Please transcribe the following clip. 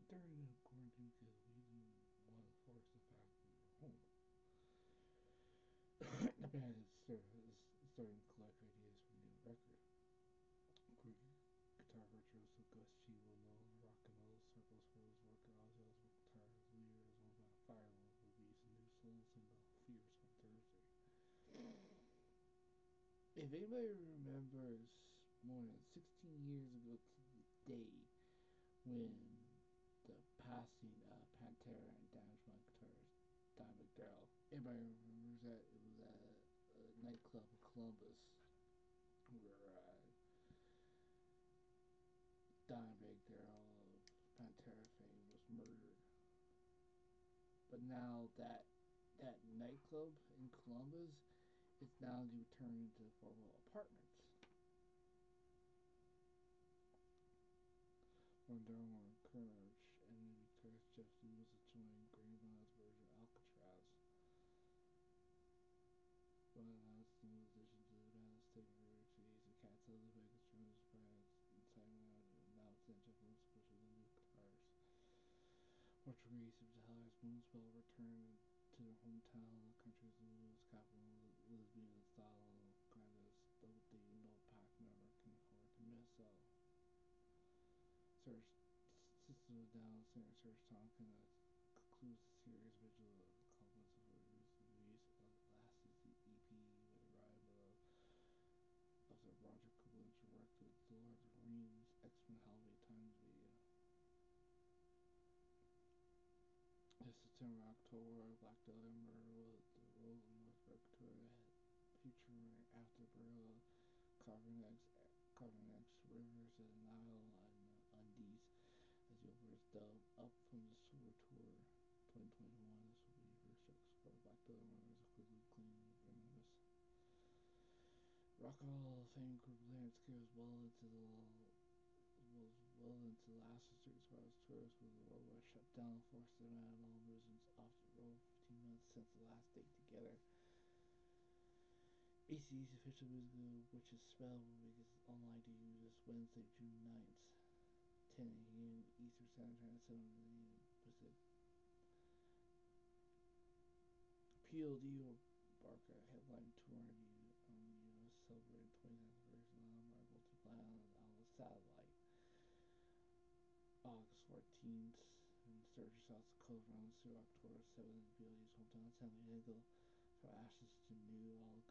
during the quarantine because we didn't want to force the fact we were home. The band is starting to collect ideas for a new record. Greek guitar virtuoso Gus G will know rock and roll circles for his work at Ozzy Osbourne guitar leader is on fire will release a new soul single, Fierce, on Thursday. If anybody remembers more than 16 years ago to the day when the passing of Pantera and Damage My guitarist Don McDowell, everybody remembers that it was at a nightclub in Columbus where Don McDowell of Pantera fame was murdered. But now that nightclub in Columbus is now to turn into formal apartments. Mondaro encouraged enemy guitarist Jeff Lewis to join Greenville's version of Alcatraz. But announced no addition to the band's statement earlier today, the Cats of the Vegas joins brands and Simon announced that Jeff Lewis pushes the new guitars. Portuguese Vitali's Moonspell returned to their hometown, the country's Lewis capital, lesbian style Granda's though they no pack member can afford to miss out. Serge System of Down singer Serge Tonkin concludes the series vigil of compliments of the release of last season's EP with the arrival of the Roger Kublin directed The Lord of the Rings X-Men Holiday Times video. This September, October, Black Dahlia Murder was the Road Northbrook tour featuring Afterburial, Carving X, Rivers of the Nile, and Undies as the openers dub up from the Sewer Tour 2021. This will be the first show discovered Black Dahlia Murder as a quickly clean venomous. Rock and Roll Hall of Fame group Landscape was well into the last of Street Squad's tours with the worldwide shutdown forced them out all musicians off the road for 15 months since the last date together. ACDC's official music video, which is Spell, will make online debut this Wednesday, June 9th, 10 a.m. Eastern Standard Time, 7 a.m. Pacific. PLD Barker headline tour in the U.S. celebrating 20th anniversary of my multi-planet on the satellite. August 14th in Sturgis, South Dakota, runs through October 7th in BLU's hometown, San Diego. From ashes to new, all